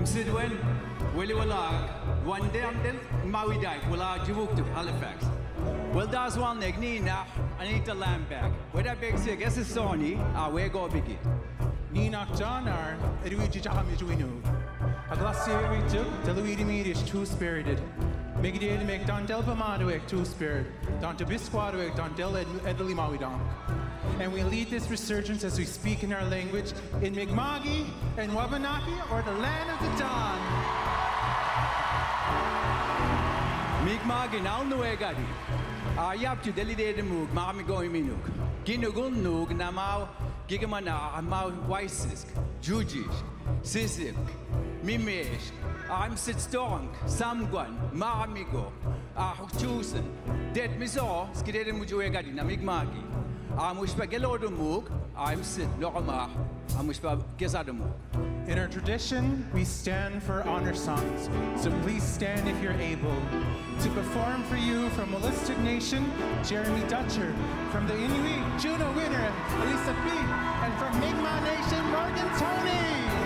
Sidwen, Willie Willag, one day until Maui Dyke, Willag, Juvuk, Halifax. Well, that's one leg, Nina, I need to land back. Where that big sick, guess it's Sony, where go begin. Nina Johnar, Edwiji Jahamijuinu. A glacier we took, Deluidi Medish, two spirited. Megidade make Don Del Pamadoek, two spirit. Don Tabisquadoek, Don Del Edeli Mawidonk. And we lead this resurgence as we speak in our language in Mi'kma'ki and Wabanaki, or the land of the dawn. Mi'kma'ki now nuegadi. Yap to delide de mug, mami go minuk. Ginugun nug na mau gigamana mau waisisk, jujish, sisik, mimesh. I'm sit strong, samguan, mamigo, chusen. Det miso, skidede mujuegadi na Mi'kma'ki. Amushpa gelodo mug, I'm sit lokama, amushpa gezadamug. In our tradition, we stand for honor songs, so please stand if you're able. To perform for you from Holistic Nation, Jeremy Dutcher, from the Inuit, Juno winner, Elisapie, and from Mi'kmaq Nation, Morgan Toney.